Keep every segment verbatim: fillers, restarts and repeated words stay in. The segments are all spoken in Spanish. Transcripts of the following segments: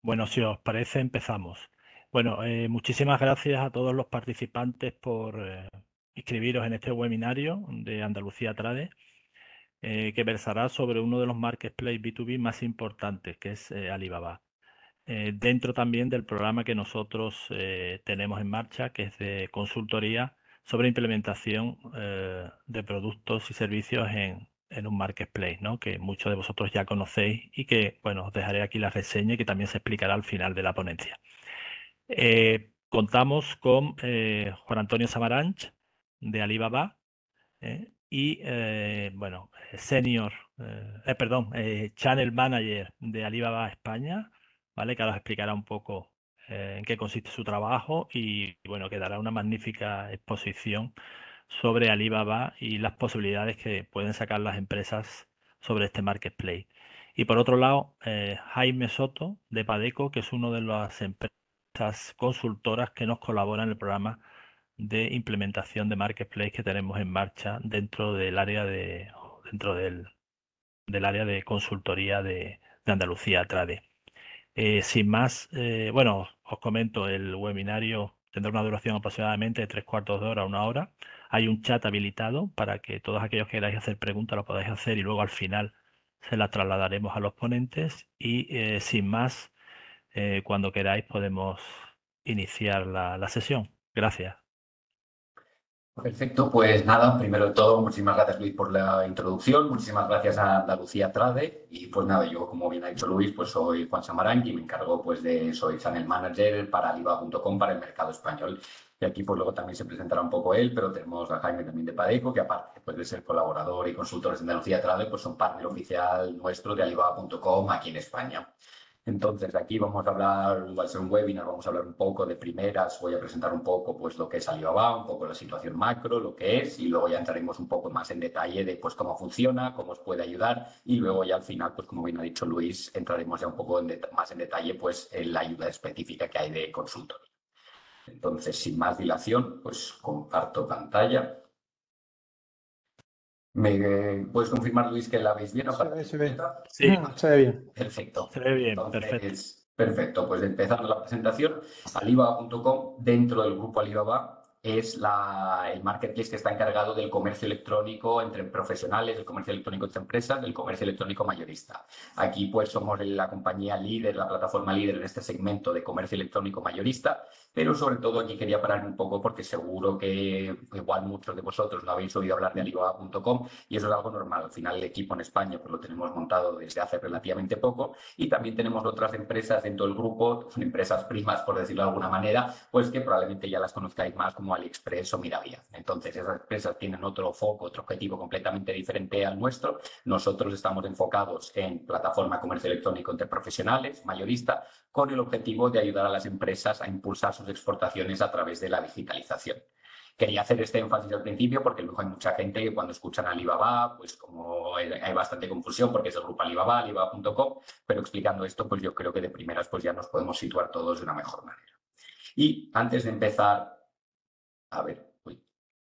Bueno, si os parece, empezamos. Bueno, eh, muchísimas gracias a todos los participantes por eh, inscribiros en este webinario de Andalucía Trade, eh, que versará sobre uno de los marketplaces B dos B más importantes, que es eh, Alibaba. Eh, dentro también del programa que nosotros eh, tenemos en marcha, que es de consultoría sobre implementación eh, de productos y servicios en, en un marketplace, ¿no? Que muchos de vosotros ya conocéis y que, bueno, os dejaré aquí la reseña y que también se explicará al final de la ponencia. Eh, contamos con eh, Juan Antonio Samaranch de Alibaba eh, y, eh, bueno, Senior, eh, eh, perdón, eh, Channel Manager de Alibaba España, ¿vale? Que ahora os explicará un poco eh, en qué consiste su trabajo y, bueno, que dará una magnífica exposición sobre Alibaba y las posibilidades que pueden sacar las empresas sobre este marketplace. Y por otro lado, eh, Jaime Soto de Padeco, que es una de las empresas consultoras que nos colaboran en el programa de implementación de marketplace que tenemos en marcha dentro del área de dentro del, del área de consultoría de, de Andalucía Trade. Eh, sin más, eh, bueno, os comento, el webinario tendrá una duración aproximadamente de tres cuartos de hora a una hora. Hay un chat habilitado para que todos aquellos que queráis hacer preguntas lo podáis hacer y luego al final se las trasladaremos a los ponentes. Y eh, sin más, eh, cuando queráis podemos iniciar la, la sesión. Gracias. Perfecto, pues nada, primero de todo, muchísimas gracias Luis por la introducción, muchísimas gracias a Andalucía Trade y pues nada, yo como bien ha dicho Luis, pues soy Juan Samarán y me encargo pues de, soy Channel Manager para Alibaba punto com para el mercado español. Y aquí pues luego también se presentará un poco él, pero tenemos a Jaime también de Padeco, que aparte pues, de ser colaborador y consultores de Andalucía Trade, pues son partner oficial nuestro de Alibaba punto com aquí en España. Entonces, aquí vamos a hablar, va a ser un webinar, vamos a hablar un poco de primeras, voy a presentar un poco pues lo que es Alibaba, un poco la situación macro, lo que es, y luego ya entraremos un poco más en detalle de pues cómo funciona, cómo os puede ayudar, y luego ya al final, pues como bien ha dicho Luis, entraremos ya un poco en más en detalle pues en la ayuda específica que hay de consultoría. Entonces, sin más dilación, pues comparto pantalla. ¿Me puedes confirmar, Luis, que la veis bien o Se para ve, se ve. Sí, Se ve bien. Perfecto. se ve bien, perfecto. Entonces, perfecto. Pues empezando la presentación, Alibaba punto com, dentro del grupo Alibaba, es la, el marketplace que está encargado del comercio electrónico entre profesionales, del comercio electrónico entre empresas, del comercio electrónico mayorista. Aquí pues somos la compañía líder, la plataforma líder en este segmento de comercio electrónico mayorista, pero sobre todo aquí quería parar un poco porque seguro que igual muchos de vosotros no habéis oído hablar de Alibaba punto com y eso es algo normal. Al final el equipo en España pues lo tenemos montado desde hace relativamente poco y también tenemos otras empresas dentro del grupo, son empresas primas por decirlo de alguna manera, pues que probablemente ya las conozcáis más como AliExpress o Miravía. Entonces esas empresas tienen otro foco, otro objetivo completamente diferente al nuestro. Nosotros estamos enfocados en plataforma comercio electrónico entre profesionales, mayorista, con el objetivo de ayudar a las empresas a impulsar sus exportaciones a través de la digitalización. Quería hacer este énfasis al principio porque luego hay mucha gente que cuando escuchan Alibaba, pues como hay bastante confusión porque es el grupo Alibaba, Alibaba punto com, pero explicando esto, pues yo creo que de primeras pues ya nos podemos situar todos de una mejor manera. Y antes de empezar, a ver, uy,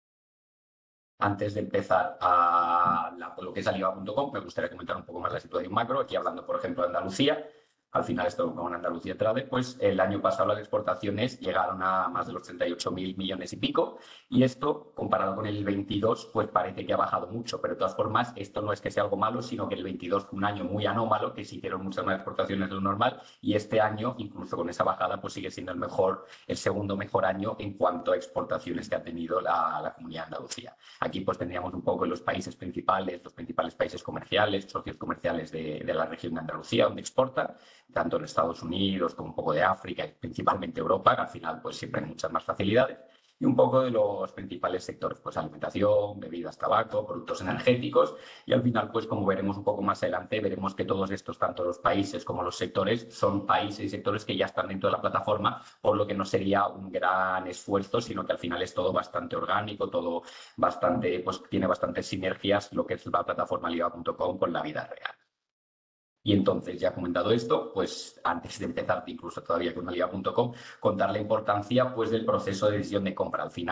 antes de empezar a la, lo que es Alibaba punto com, me gustaría comentar un poco más la situación macro, aquí hablando por ejemplo de Andalucía. Al final esto con Andalucía Trade, pues el año pasado las exportaciones llegaron a más de los treinta y ocho mil millones y pico y esto comparado con el veintidós pues parece que ha bajado mucho, pero de todas formas esto no es que sea algo malo, sino que el veintidós fue un año muy anómalo, que se hicieron muchas más exportaciones de lo normal y este año, incluso con esa bajada, pues sigue siendo el mejor, el segundo mejor año en cuanto a exportaciones que ha tenido la, la comunidad de Andalucía. Aquí pues tendríamos un poco los países principales, los principales países comerciales, socios comerciales de, de la región de Andalucía, donde exportan, tanto en Estados Unidos como un poco de África y principalmente Europa, que al final pues siempre hay muchas más facilidades, y un poco de los principales sectores, pues alimentación, bebidas, tabaco, productos energéticos, y al final pues como veremos un poco más adelante, veremos que todos estos, tanto los países como los sectores, son países y sectores que ya están dentro de la plataforma, por lo que no sería un gran esfuerzo, sino que al final es todo bastante orgánico, todo bastante, pues tiene bastantes sinergias lo que es la plataforma Alibaba punto com con la vida real. Y entonces, ya comentado esto, pues antes de empezar incluso todavía con Alibaba punto com, contar la importancia pues, del proceso de decisión de compra. Al final,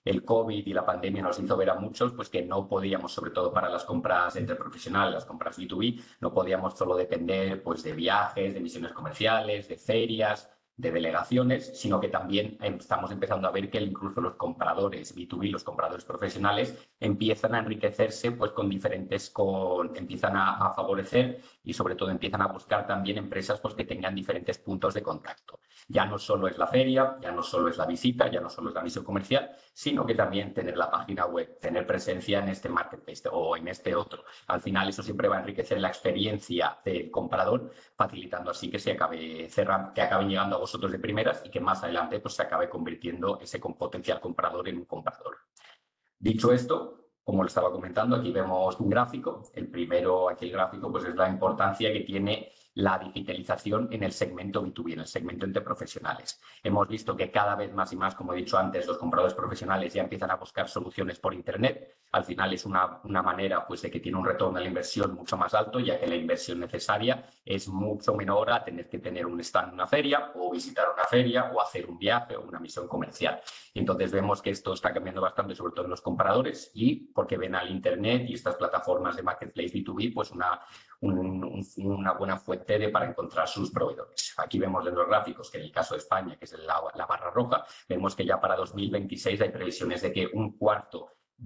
el COVID y la pandemia nos hizo ver a muchos pues que no podíamos, sobre todo para las compras entre profesionales, las compras B dos B, no podíamos solo depender pues de viajes, de misiones comerciales, de ferias, de delegaciones, sino que también estamos empezando a ver que incluso los compradores B dos B, los compradores profesionales, empiezan a enriquecerse pues con diferentes, con, empiezan a, a favorecer y sobre todo empiezan a buscar también empresas pues que tengan diferentes puntos de contacto. Ya no solo es la feria, ya no solo es la visita, ya no solo es la misión comercial, sino que también tener la página web, tener presencia en este marketplace o en este otro. Al final eso siempre va a enriquecer la experiencia del comprador, facilitando así que se acabe cerrando, que acaben llegando a vosotros de primeras y que más adelante pues, se acabe convirtiendo ese potencial comprador en un comprador. Dicho esto, como lo estaba comentando, aquí vemos un gráfico. El primero, aquí el gráfico, pues es la importancia que tiene la digitalización en el segmento B dos B, en el segmento entre profesionales. Hemos visto que cada vez más y más, como he dicho antes, los compradores profesionales ya empiezan a buscar soluciones por Internet. Al final es una, una manera pues, de que tiene un retorno de la inversión mucho más alto, ya que la inversión necesaria es mucho menor a tener que tener un stand en una feria o visitar una feria o hacer un viaje o una misión comercial. Y entonces vemos que esto está cambiando bastante, sobre todo en los compradores, y porque ven al Internet y estas plataformas de marketplace B dos B, pues una, un, un, una buena fuente de, para encontrar sus proveedores. Aquí vemos en los gráficos que en el caso de España, que es la, la barra roja, vemos que ya para dos mil veintiséis hay previsiones de que un cuarto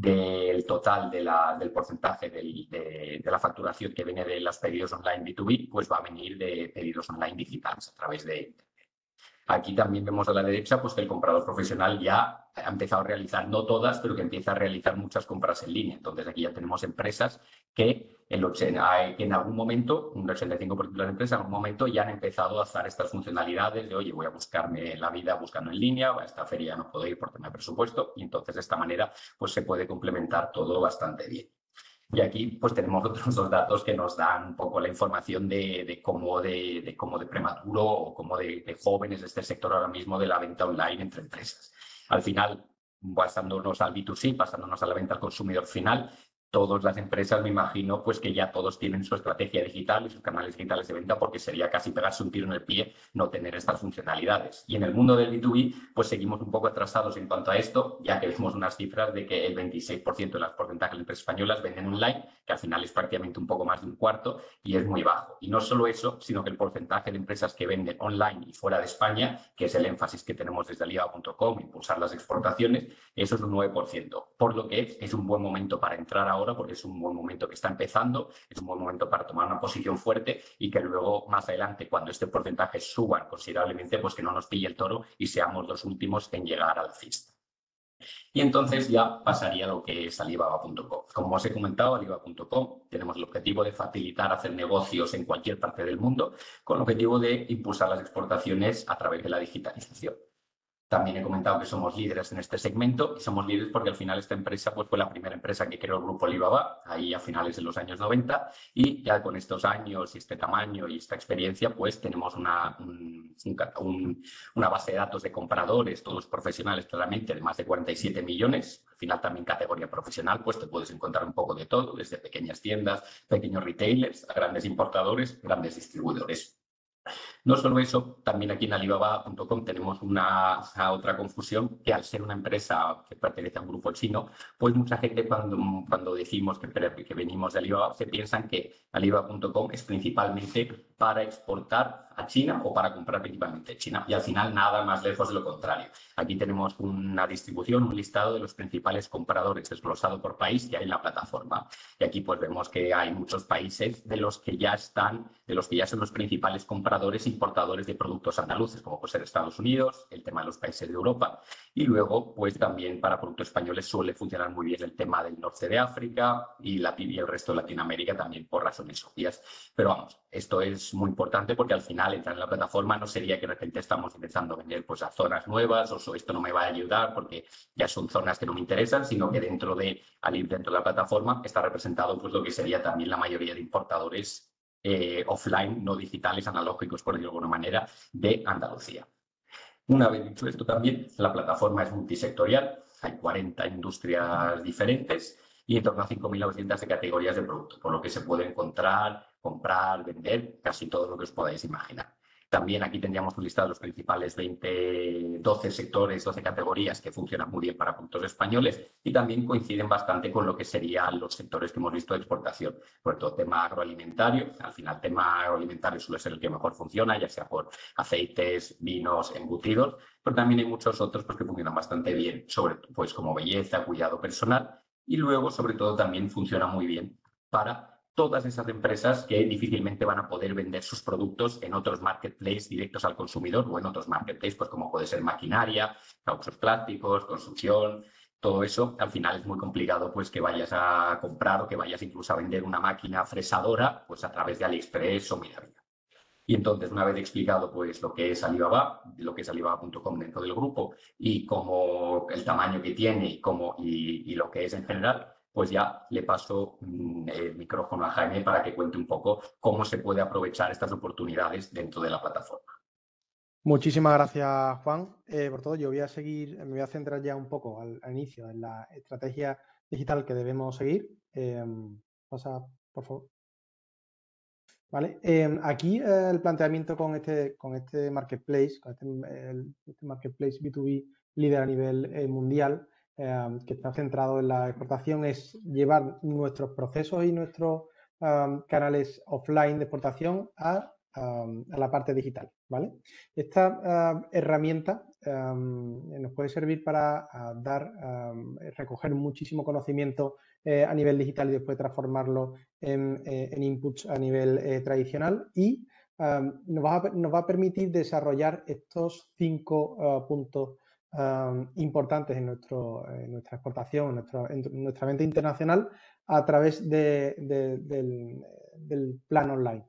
del total de la, del porcentaje del, de, de la facturación que viene de los pedidos online B dos B, pues va a venir de pedidos online digitales a través de Internet. Aquí también vemos a la derecha pues, que el comprador profesional ya ha empezado a realizar, no todas, pero que empieza a realizar muchas compras en línea. Entonces, aquí ya tenemos empresas que, el ochenta, que en algún momento, un ochenta y cinco por ciento de las empresas, en algún momento ya han empezado a hacer estas funcionalidades de, oye, voy a buscarme la vida buscando en línea, a esta feria no puedo ir por tema de presupuesto, y entonces de esta manera pues, se puede complementar todo bastante bien. Y aquí pues tenemos otros dos datos que nos dan un poco la información de, de cómo de, de cómo de prematuro o cómo de, de jóvenes de este sector ahora mismo de la venta online entre empresas. Al final, pasándonos al B dos C, pasándonos a la venta al consumidor final, todas las empresas, me imagino, pues que ya todos tienen su estrategia digital y sus canales digitales de venta, porque sería casi pegarse un tiro en el pie no tener estas funcionalidades. Y en el mundo del B dos B, pues seguimos un poco atrasados en cuanto a esto, ya que vemos unas cifras de que el veintiséis por ciento de las porcentajes de empresas españolas venden online, que al final es prácticamente un poco más de un cuarto y es muy bajo. Y no solo eso, sino que el porcentaje de empresas que venden online y fuera de España, que es el énfasis que tenemos desde alibaba punto com, impulsar las exportaciones, eso es un nueve por ciento. Por lo que es un buen momento para entrar ahora, porque es un buen momento que está empezando, es un buen momento para tomar una posición fuerte y que luego más adelante, cuando este porcentaje suba considerablemente, pues que no nos pille el toro y seamos los últimos en llegar al alcista. Y entonces ya pasaría a lo que es alibaba punto com. Como os he comentado, alibaba punto com tenemos el objetivo de facilitar hacer negocios en cualquier parte del mundo con el objetivo de impulsar las exportaciones a través de la digitalización. También he comentado que somos líderes en este segmento y somos líderes porque al final esta empresa pues, fue la primera empresa que creó el grupo Alibaba, ahí a finales de los años noventa, y ya con estos años y este tamaño y esta experiencia pues tenemos una, un, un, una base de datos de compradores, todos profesionales claramente, de más de cuarenta y siete millones. Al final también categoría profesional, pues te puedes encontrar un poco de todo, desde pequeñas tiendas, pequeños retailers, a grandes importadores, grandes distribuidores. No solo eso, también aquí en alibaba punto com tenemos una, una otra confusión, que al ser una empresa que pertenece a un grupo chino, pues mucha gente cuando, cuando decimos que, que venimos de Alibaba se piensan que alibaba punto com es principalmente para exportar a China o para comprar principalmente en China. Y al final nada más lejos de lo contrario. Aquí tenemos una distribución, un listado de los principales compradores desglosado por país que hay en la plataforma. Y aquí pues vemos que hay muchos países de los que ya están, de los que ya son los principales compradores importadores de productos andaluces, como puede ser Estados Unidos, el tema de los países de Europa. Y luego pues también para productos españoles suele funcionar muy bien el tema del norte de África y, la, y el resto de Latinoamérica también por razones obvias. Pero vamos, esto es muy importante porque al final entrar en la plataforma no sería que de repente estamos empezando a vender pues, a zonas nuevas o esto no me va a ayudar porque ya son zonas que no me interesan, sino que dentro de, al ir dentro de la plataforma está representado pues, lo que sería también la mayoría de importadores eh, offline, no digitales, analógicos, por decirlo de alguna manera, de Andalucía. Una vez dicho esto también, la plataforma es multisectorial, hay cuarenta industrias diferentes y en torno a cinco mil novecientas de categorías de productos, por lo que se puede encontrar, comprar, vender, casi todo lo que os podáis imaginar. También aquí tendríamos un listado de los principales veinte, doce sectores, doce categorías que funcionan muy bien para productos españoles y también coinciden bastante con lo que serían los sectores que hemos visto de exportación, sobre todo tema agroalimentario. Al final, tema agroalimentario suele ser el que mejor funciona, ya sea por aceites, vinos, embutidos, pero también hay muchos otros pues, que funcionan bastante bien, sobre pues como belleza, cuidado personal y luego, sobre todo, también funciona muy bien para todas esas empresas que difícilmente van a poder vender sus productos en otros marketplaces directos al consumidor o en otros marketplaces, pues como puede ser maquinaria, cauchos plásticos, construcción, todo eso. Al final es muy complicado pues que vayas a comprar o que vayas incluso a vender una máquina fresadora pues a través de AliExpress o Midavia. Y entonces, una vez explicado pues lo que es Alibaba, lo que es alibaba punto com dentro del grupo y cómo el tamaño que tiene y, cómo, y, y lo que es en general, pues ya le paso mmm, el micrófono a Jaime para que cuente un poco cómo se puede aprovechar estas oportunidades dentro de la plataforma. Muchísimas gracias, Juan, eh, por todo. Yo voy a seguir, me voy a centrar ya un poco al, al inicio en la estrategia digital que debemos seguir. Eh, pasa, por favor. Vale. Eh, aquí eh, el planteamiento con este, con este marketplace, con este, el, este marketplace B dos B líder a nivel eh, mundial, eh, que está centrado en la exportación, es llevar nuestros procesos y nuestros um, canales offline de exportación a, um, a la parte digital. ¿Vale? Esta uh, herramienta um, nos puede servir para uh, dar, um, recoger muchísimo conocimiento eh, a nivel digital y después transformarlo en, eh, en inputs a nivel eh, tradicional y um, nos, va a, nos va a permitir desarrollar estos cinco uh, puntos um, importantes en, nuestro, en nuestra exportación, en, nuestro, en nuestra venta internacional a través de, de, del, del plan online.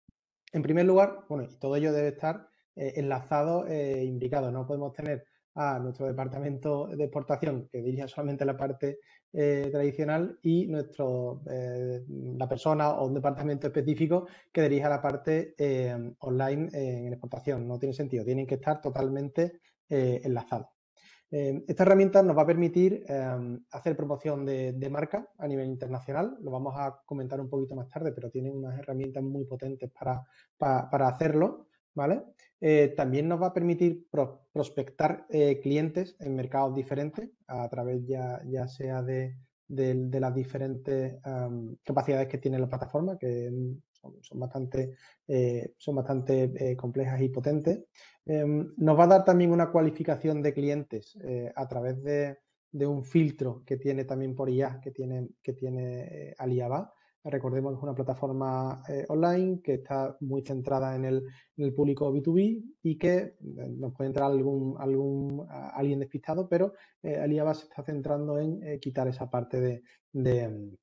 En primer lugar, bueno, y todo ello debe estar eh, enlazado e eh, indicado. No podemos tener a nuestro departamento de exportación que dirija solamente la parte eh, tradicional y nuestro, eh, la persona o un departamento específico que dirija la parte eh, online eh, en exportación. No tiene sentido, tienen que estar totalmente eh, enlazados. Eh, esta herramienta nos va a permitir eh, hacer promoción de, de marca a nivel internacional. Lo vamos a comentar un poquito más tarde, pero tienen unas herramientas muy potentes para, para, para hacerlo. ¿Vale? Eh, también nos va a permitir pro, prospectar eh, clientes en mercados diferentes a través ya, ya sea de, de, de las diferentes um, capacidades que tiene la plataforma, que son, son bastante, eh, son bastante eh, complejas y potentes. Eh, nos va a dar también una cualificación de clientes eh, a través de, de, un filtro que tiene también por I A, que tiene, que tiene eh, Alibaba. Recordemos que es una plataforma eh, online que está muy centrada en el, en el público B dos B y que eh, nos puede entrar algún, algún alguien despistado, pero eh, Alibaba se está centrando en eh, quitar esa parte de, de,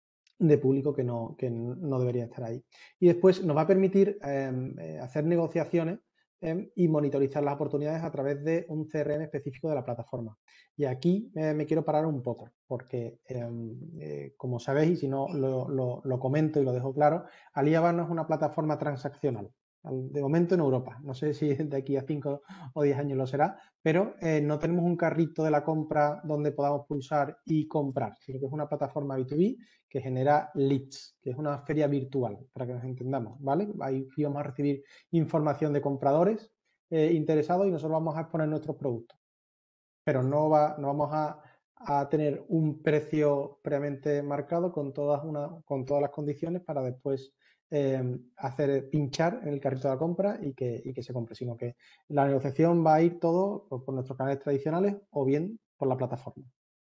de público que no, que no debería estar ahí. Y después nos va a permitir eh, hacer negociaciones eh, y monitorizar las oportunidades a través de un C R M específico de la plataforma. Y aquí eh, me quiero parar un poco, porque eh, eh, como sabéis, y si no lo, lo, lo comento y lo dejo claro, Alibaba no es una plataforma transaccional. De momento en Europa, no sé si de aquí a cinco o diez años lo será, pero eh, no tenemos un carrito de la compra donde podamos pulsar y comprar, sino que es una plataforma B dos B que genera leads, que es una feria virtual, para que nos entendamos, ¿vale? Ahí vamos a recibir información de compradores eh, interesados y nosotros vamos a exponer nuestros productos, pero no, va, no vamos a, a tener un precio previamente marcado con todas, una, con todas las condiciones para después eh, hacer pinchar en el carrito de la compra y que, y que se compre, sino que la negociación va a ir todo por, por nuestros canales tradicionales o bien por la plataforma.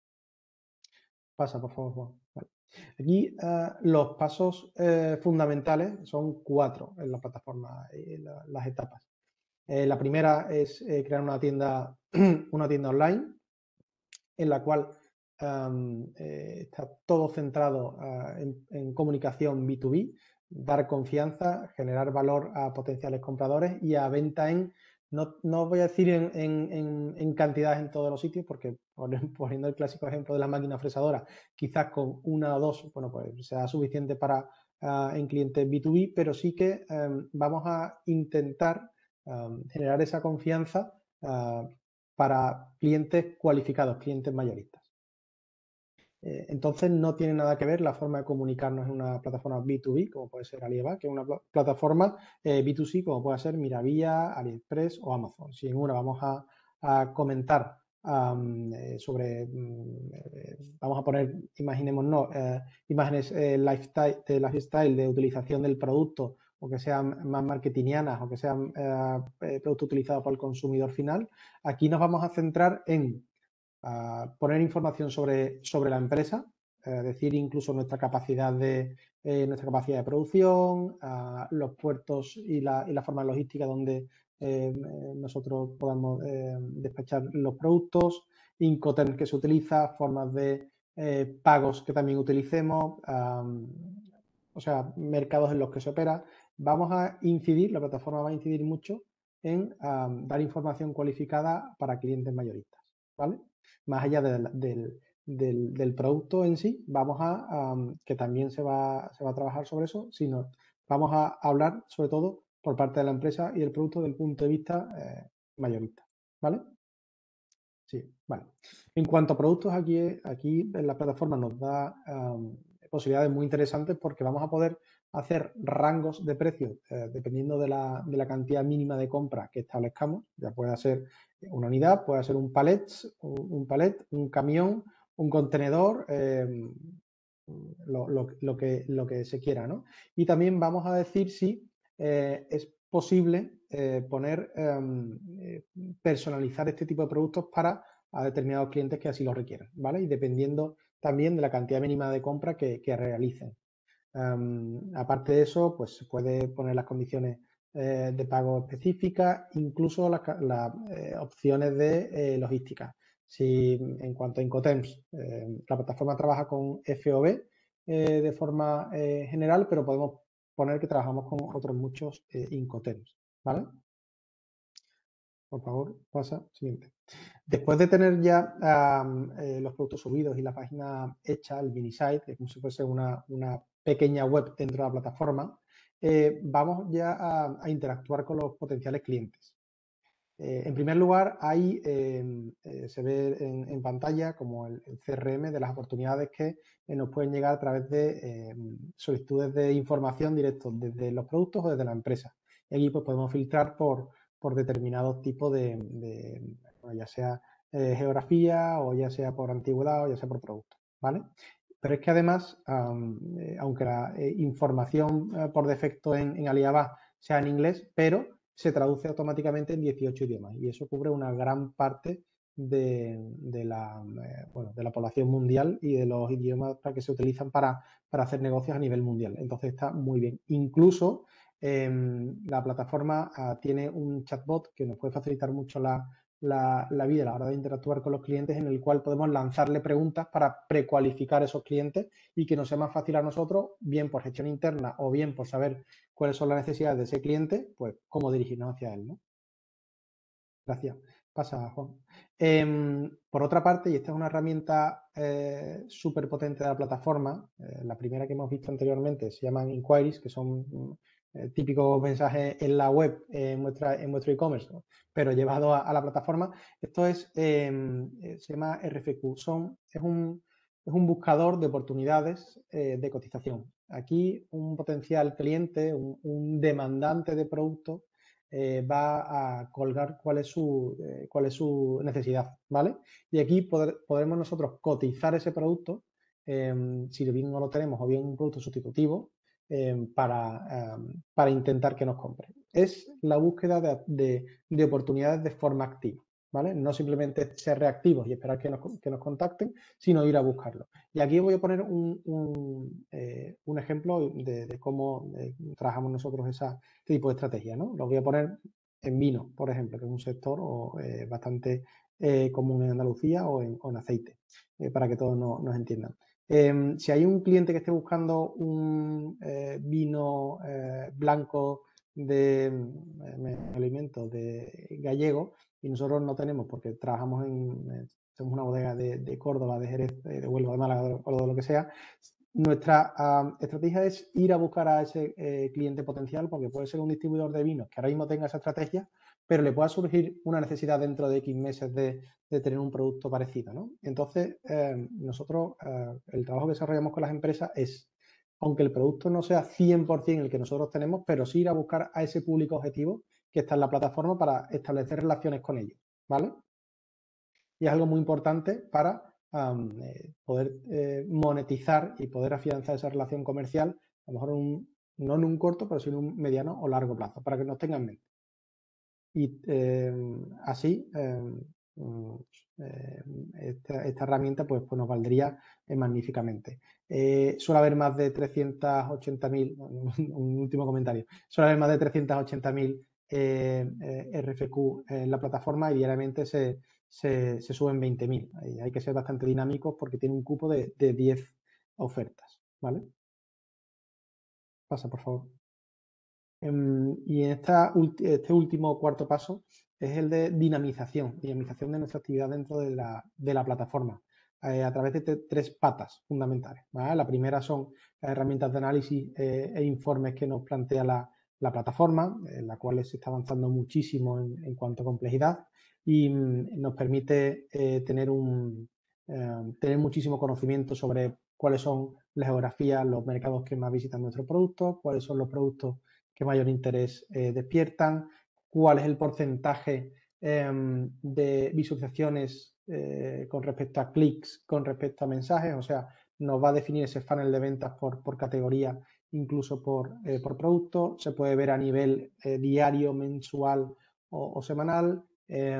Pasa, por favor, Juan. Vale. Aquí uh, los pasos eh, fundamentales son cuatro en la plataforma, eh, la, las etapas. Eh, la primera es eh, crear una tienda, una tienda online en la cual um, eh, está todo centrado uh, en, en comunicación B dos B, dar confianza, generar valor a potenciales compradores y a venta en, no, no voy a decir en, en, en, en cantidades en todos los sitios, porque poniendo el clásico ejemplo de la máquina fresadora, quizás con una o dos, bueno, pues sea suficiente para uh, en clientes B dos B, pero sí que um, vamos a intentar um, generar esa confianza uh, para clientes cualificados, clientes mayoristas. Eh, entonces no tiene nada que ver la forma de comunicarnos en una plataforma B dos B, como puede ser Alibaba, que es una pl plataforma eh, B dos C, como puede ser Miravía, AliExpress o Amazon. Si en una vamos a, a comentar um, eh, sobre, eh, vamos a poner, imaginémonos, eh, imágenes eh, lifestyle, de lifestyle de utilización del producto, o que sean más marketingianas o que sean eh, productos utilizados por el consumidor final, aquí nos vamos a centrar en uh, poner información sobre, sobre la empresa, eh, decir incluso nuestra capacidad de, eh, nuestra capacidad de producción, uh, los puertos y la, y la forma logística donde eh, nosotros podamos eh, despachar los productos, Incoterms que se utiliza, formas de eh, pagos que también utilicemos, um, o sea, mercados en los que se opera. Vamos a incidir, la plataforma va a incidir mucho en um, dar información cualificada para clientes mayoristas, ¿vale? Más allá del, del, del, del producto en sí, vamos a, um, que también se va, se va a trabajar sobre eso, sino vamos a hablar sobre todo por parte de la empresa y del producto desde el punto de vista eh, mayorista, ¿vale? Sí, vale. En cuanto a productos, aquí, aquí en la plataforma nos da um, posibilidades muy interesantes porque vamos a poder hacer rangos de precios eh, dependiendo de la, de la cantidad mínima de compra que establezcamos. Ya puede ser una unidad, puede ser un palet, un, un palet, un camión, un contenedor, eh, lo, lo, lo, que, lo que se quiera, ¿no? Y también vamos a decir si eh, es posible eh, poner, eh, personalizar este tipo de productos para a determinados clientes que así lo requieran, ¿vale? Y dependiendo también de la cantidad mínima de compra que, que realicen. Um, aparte de eso, pues se puede poner las condiciones eh, de pago específicas, incluso las la, eh, opciones de eh, logística. Si en cuanto a Incoterms, eh, la plataforma trabaja con F O B eh, de forma eh, general, pero podemos poner que trabajamos con otros muchos eh, Incoterms, ¿vale? Por favor, pasa, siguiente. Después de tener ya um, eh, los productos subidos y la página hecha, el mini site, que es como si fuese una, una pequeña web dentro de la plataforma, eh, vamos ya a, a interactuar con los potenciales clientes. Eh, en primer lugar, ahí eh, eh, se ve en, en pantalla como el, el C R M de las oportunidades que eh, nos pueden llegar a través de eh, solicitudes de información directos desde los productos o desde la empresa. Y aquí pues, podemos filtrar por, por determinados tipos de, de bueno, ya sea eh, geografía o ya sea por antigüedad o ya sea por producto, ¿vale? Pero es que además, um, eh, aunque la eh, información eh, por defecto en, en Alibaba sea en inglés, pero se traduce automáticamente en dieciocho idiomas y eso cubre una gran parte de, de, la, eh, bueno, de la población mundial y de los idiomas que se utilizan para, para hacer negocios a nivel mundial. Entonces está muy bien. Incluso eh, la plataforma uh, tiene un chatbot que nos puede facilitar mucho la, la, la vida a la hora de interactuar con los clientes, en el cual podemos lanzarle preguntas para precualificar esos clientes y que nos sea más fácil a nosotros, bien por gestión interna o bien por saber cuáles son las necesidades de ese cliente, pues cómo dirigirnos hacia él, ¿no? Gracias. Pasa, Juan. Eh, por otra parte, y esta es una herramienta eh, súper potente de la plataforma, eh, la primera que hemos visto anteriormente se llaman inquiries, que son eh, típicos mensajes en la web, eh, en, vuestra, en vuestro e-commerce, ¿no? Pero llevado a, a, la plataforma. Esto es, eh, se llama R F Q, son, es, un, es un buscador de oportunidades eh, de cotización. Aquí un potencial cliente, un, un demandante de producto, Eh, va a colgar cuál es su, eh, cuál es su necesidad, ¿vale? Y aquí poder, podremos nosotros cotizar ese producto, eh, si bien no lo tenemos o bien un producto sustitutivo, eh, para, eh, para intentar que nos compre. Es la búsqueda de, de, de oportunidades de forma activa, ¿vale? No simplemente ser reactivos y esperar que nos, que nos contacten, sino ir a buscarlo. Y aquí voy a poner un, un, eh, un ejemplo de, de cómo eh, trabajamos nosotros esa, este tipo de estrategia, ¿no? Lo voy a poner en vino, por ejemplo, que es un sector o, eh, bastante eh, común en Andalucía o en, o en aceite, eh, para que todos no, nos entiendan. Eh, si hay un cliente que esté buscando un eh, vino eh, blanco de eh, alimentos de gallego y nosotros no tenemos porque trabajamos en, somos una bodega de, de Córdoba, de Jerez, de Huelva, de Málaga o de lo que sea, nuestra um, estrategia es ir a buscar a ese eh, cliente potencial, porque puede ser un distribuidor de vinos que ahora mismo tenga esa estrategia, pero le pueda surgir una necesidad dentro de X meses de, de tener un producto parecido, ¿no? Entonces, eh, nosotros, eh, el trabajo que desarrollamos con las empresas es, aunque el producto no sea cien por cien el que nosotros tenemos, pero sí ir a buscar a ese público objetivo que está en la plataforma para establecer relaciones con ellos, ¿vale? Y es algo muy importante para um, eh, poder eh, monetizar y poder afianzar esa relación comercial, a lo mejor un, no en un corto, pero sí en un mediano o largo plazo, para que nos tengan en mente. Y eh, así, eh, eh, esta, esta, herramienta pues, pues nos valdría eh, magníficamente. Eh, suele haber más de trescientos ochenta mil, un último comentario, suele haber más de trescientos ochenta mil eh, eh, R F Q en la plataforma y diariamente se, se, se suben veinte mil. Hay que ser bastante dinámicos porque tiene un cupo de, de diez ofertas, ¿vale? Pasa, por favor. Y en esta, este último cuarto paso es el de dinamización, dinamización de nuestra actividad dentro de la, de la plataforma, eh, a través de tres patas fundamentales, ¿vale? La primera son las herramientas de análisis eh, e informes que nos plantea la, la plataforma, en la cual se está avanzando muchísimo en, en cuanto a complejidad y mm, nos permite eh, tener, un, eh, tener muchísimo conocimiento sobre cuáles son las geografías, los mercados que más visitan nuestros productos, cuáles son los productos que mayor interés eh, despiertan, cuál es el porcentaje eh, de visualizaciones eh, con respecto a clics, con respecto a mensajes, o sea, nos va a definir ese funnel de ventas por, por categoría, incluso por, eh, por producto, se puede ver a nivel eh, diario, mensual o, o semanal. Eh,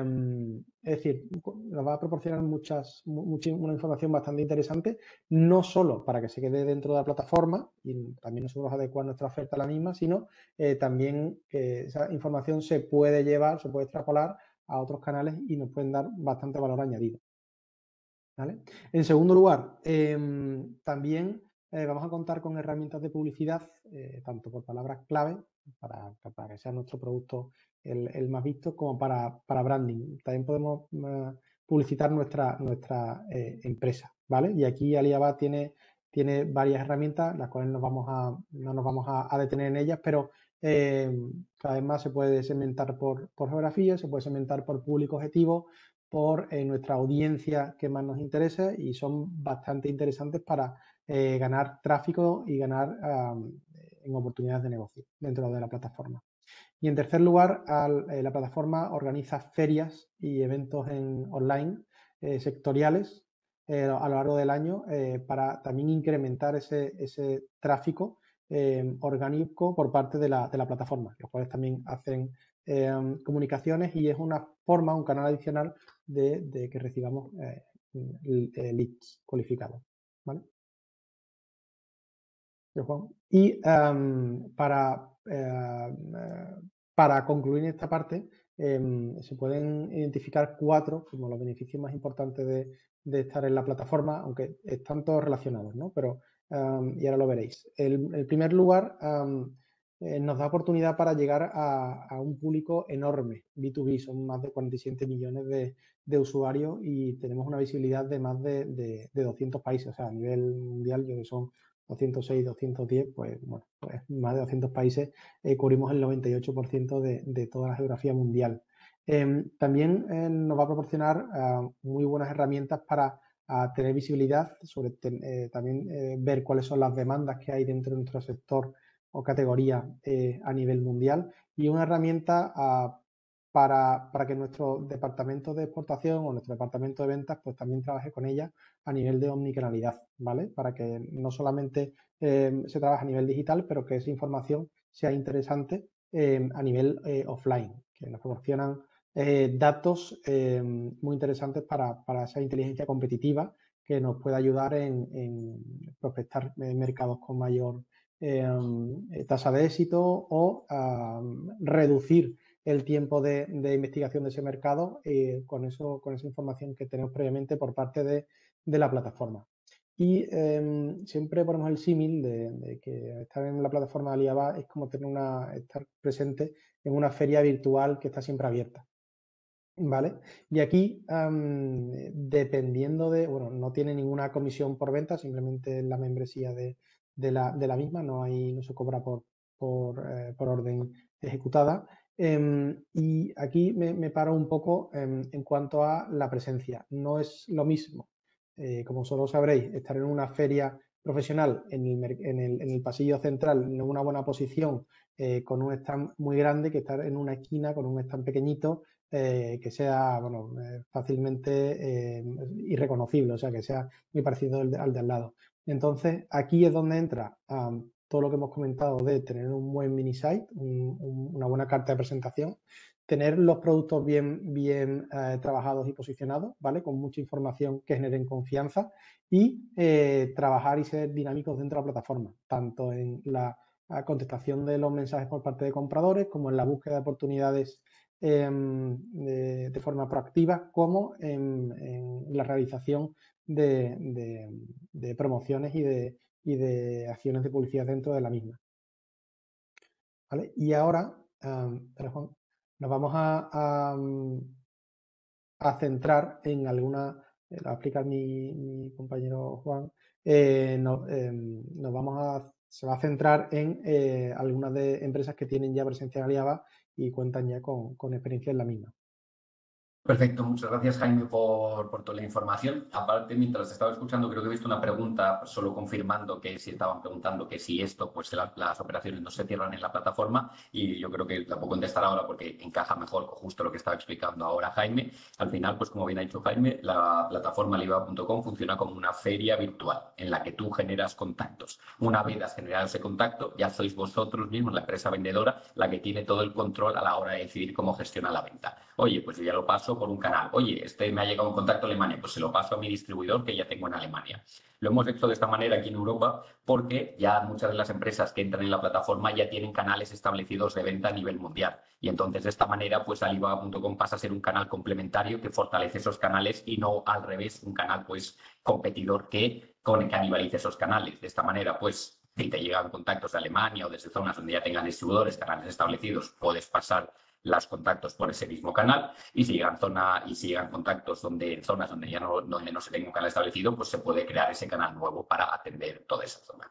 es decir, nos va a proporcionar muchas, mucha, una información bastante interesante, no solo para que se quede dentro de la plataforma y también nosotros adecuar nuestra oferta a la misma, sino eh, también que esa información se puede llevar, se puede extrapolar a otros canales y nos pueden dar bastante valor añadido. ¿Vale? En segundo lugar, eh, también eh, vamos a contar con herramientas de publicidad, eh, tanto por palabras clave, para, para que sea nuestro producto el, el más visto, como para, para branding. También podemos uh, publicitar nuestra, nuestra eh, empresa, ¿vale? Y aquí Alibaba tiene, tiene varias herramientas, las cuales nos vamos a, no nos vamos a, a detener en ellas, pero eh, cada vez más se puede segmentar por, por geografía, se puede segmentar por público objetivo, por eh, nuestra audiencia que más nos interesa y son bastante interesantes para eh, ganar tráfico y ganar um, en oportunidades de negocio dentro de la plataforma. Y en tercer lugar, al, eh, la plataforma organiza ferias y eventos en online eh, sectoriales eh, a lo largo del año eh, para también incrementar ese, ese tráfico eh, orgánico por parte de la, de la plataforma, los cuales también hacen eh, comunicaciones y es una forma, un canal adicional de, de que recibamos eh, leads cualificados. ¿Vale? Y um, para, eh, para concluir esta parte, eh, se pueden identificar cuatro como los beneficios más importantes de, de estar en la plataforma, aunque están todos relacionados, ¿no? Pero, um, y ahora lo veréis. El, el primer lugar um, eh, nos da oportunidad para llegar a, a un público enorme, B dos B, son más de cuarenta y siete millones de, de usuarios y tenemos una visibilidad de más de, de, de doscientos países, o sea, a nivel mundial, yo que son doscientos seis, doscientos diez, pues, bueno, pues más de doscientos países, eh, cubrimos el noventa y ocho por ciento de, de toda la geografía mundial. Eh, también eh, nos va a proporcionar uh, muy buenas herramientas para uh, tener visibilidad, sobre ten, eh, también eh, ver cuáles son las demandas que hay dentro de nuestro sector o categoría eh, a nivel mundial y una herramienta uh, para, para que nuestro departamento de exportación o nuestro departamento de ventas pues también trabaje con ella a nivel de omnicanalidad, ¿vale? Para que no solamente eh, se trabaje a nivel digital, pero que esa información sea interesante eh, a nivel eh, offline, que nos proporcionan eh, datos eh, muy interesantes para, para esa inteligencia competitiva que nos puede ayudar en, en prospectar eh, mercados con mayor eh, tasa de éxito o uh, reducir el tiempo de, de investigación de ese mercado eh, con, eso, con esa información que tenemos previamente por parte de, de la plataforma. Y eh, siempre ponemos el símil de, de que estar en la plataforma de Alibaba es como tener una, estar presente en una feria virtual que está siempre abierta. Vale, y aquí, um, dependiendo de, bueno, no tiene ninguna comisión por venta, simplemente la membresía de, de, la, de la misma, no, hay, no se cobra por, por, eh, por orden ejecutada. Um, y aquí me, me paro un poco um, en cuanto a la presencia. No es lo mismo, eh, como solo sabréis, estar en una feria profesional en el, en el, en el pasillo central, en una buena posición, eh, con un stand muy grande, que estar en una esquina con un stand pequeñito, Eh, que sea, bueno, eh, fácilmente eh, irreconocible, o sea, que sea muy parecido al de, al de al lado. Entonces, aquí es donde entra um, todo lo que hemos comentado de tener un buen mini site, un, un, una buena carta de presentación, tener los productos bien, bien eh, trabajados y posicionados, ¿vale? Con mucha información que generen confianza y eh, trabajar y ser dinámicos dentro de la plataforma, tanto en la, la contestación de los mensajes por parte de compradores como en la búsqueda de oportunidades Eh, de, de, forma proactiva, como en, en la realización de, de, de promociones y de, y de acciones de publicidad dentro de la misma. ¿Vale? Y ahora, um, pero Juan, nos vamos a, a, a centrar en alguna, eh, lo va a explicar mi, mi compañero Juan, eh, no, eh, nos vamos a, se va a centrar en eh, algunas de empresas que tienen ya presencia en Alibaba y cuentan ya con, con experiencia en la misma. Perfecto, muchas gracias Jaime por, por toda la información. Aparte, mientras estaba escuchando, creo que he visto una pregunta solo confirmando que si estaban preguntando que si esto, pues la, las operaciones no se cierran en la plataforma, y yo creo que la puedo contestar ahora porque encaja mejor con justo lo que estaba explicando ahora Jaime. Al final, pues como bien ha dicho Jaime, la plataforma alibaba punto com funciona como una feria virtual en la que tú generas contactos. Una vez has generado ese contacto, ya sois vosotros mismos, la empresa vendedora, la que tiene todo el control a la hora de decidir cómo gestiona la venta. Oye, pues yo ya lo paso por un canal. Oye, este me ha llegado un contacto a Alemania, pues se lo paso a mi distribuidor que ya tengo en Alemania. Lo hemos hecho de esta manera aquí en Europa porque ya muchas de las empresas que entran en la plataforma ya tienen canales establecidos de venta a nivel mundial. Y entonces de esta manera, pues alibaba punto com pasa a ser un canal complementario que fortalece esos canales y no al revés, un canal pues competidor que canibalice esos canales. De esta manera, pues si te llegan contactos de Alemania o desde zonas donde ya tengan distribuidores, canales establecidos, puedes pasar los contactos por ese mismo canal, y si llegan zona y si llegan contactos donde zonas donde ya no, donde no se tenga un canal establecido, pues se puede crear ese canal nuevo para atender toda esa zona.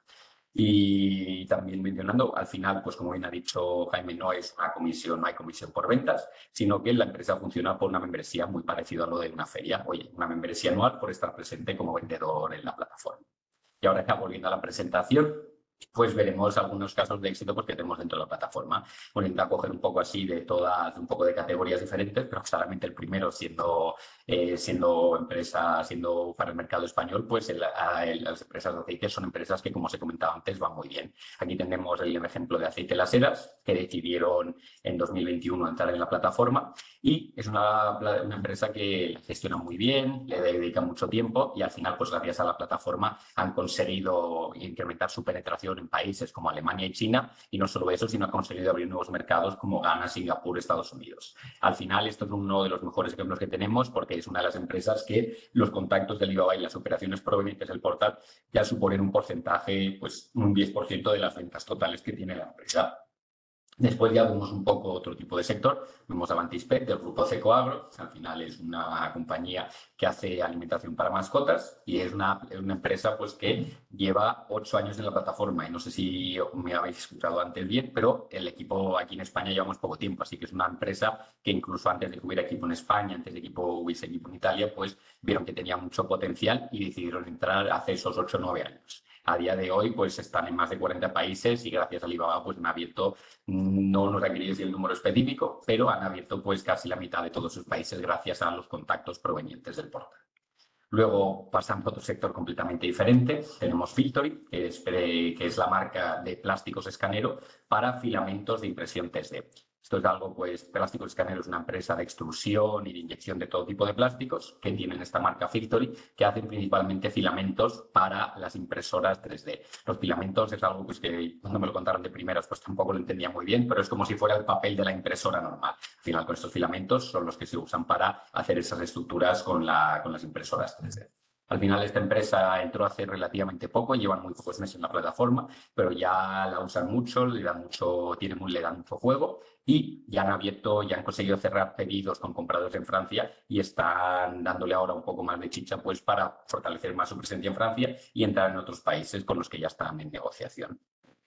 Y también mencionando, al final, pues como bien ha dicho Jaime, no es una comisión, no hay comisión por ventas, sino que la empresa funciona por una membresía muy parecida a lo de una feria. Oye, una membresía anual por estar presente como vendedor en la plataforma. Y ahora ya volviendo a la presentación, pues veremos algunos casos de éxito porque tenemos dentro de la plataforma. Bueno, intenta coger un poco así de todas, un poco de categorías diferentes, pero claramente el primero siendo, eh, siendo empresa, siendo para el mercado español, pues el, el, las empresas de aceite son empresas que, como os he comentado antes, van muy bien. Aquí tenemos el ejemplo de Aceite Las Heras, que decidieron en dos mil veintiuno entrar en la plataforma, y es una, una empresa que gestiona muy bien, le dedica mucho tiempo y al final, pues gracias a la plataforma han conseguido incrementar su penetración en países como Alemania y China, y no solo eso, sino ha conseguido abrir nuevos mercados como Ghana, Singapur, Estados Unidos. Al final, esto es uno de los mejores ejemplos que tenemos porque es una de las empresas que los contactos de Alibaba y las operaciones provenientes del portal ya suponen un porcentaje, pues un diez por ciento de las ventas totales que tiene la empresa. Después ya vemos un poco otro tipo de sector, vemos Avantispet del grupo Cecoagro, al final es una compañía que hace alimentación para mascotas y es una, una empresa pues que lleva ocho años en la plataforma, y no sé si me habéis escuchado antes bien, pero el equipo aquí en España llevamos poco tiempo, así que es una empresa que incluso antes de que hubiera equipo en España, antes de que hubiese equipo en Italia, pues vieron que tenía mucho potencial y decidieron entrar hace esos ocho o nueve años. A día de hoy, pues están en más de cuarenta países y gracias a Alibaba, pues han abierto, no nos ha querido decir el número específico, pero han abierto pues casi la mitad de todos sus países gracias a los contactos provenientes del portal. Luego pasamos a otro sector completamente diferente. Tenemos Filtory, que es, que es la marca de plásticos escanero para filamentos de impresión tres D. Esto es algo, pues, Plásticos Escanero es una empresa de extrusión y de inyección de todo tipo de plásticos que tienen esta marca Filtory, que hacen principalmente filamentos para las impresoras tres D. Los filamentos es algo pues, que cuando me lo contaron de primeras pues tampoco lo entendía muy bien, pero es como si fuera el papel de la impresora normal. Al final, con estos filamentos son los que se usan para hacer esas estructuras con, la, con las impresoras tres D. Al final esta empresa entró hace relativamente poco, llevan muy pocos meses en la plataforma, pero ya la usan mucho, le dan mucho, tienen muy, le dan mucho juego y ya han abierto, ya han conseguido cerrar pedidos con compradores en Francia y están dándole ahora un poco más de chicha pues para fortalecer más su presencia en Francia y entrar en otros países con los que ya están en negociación.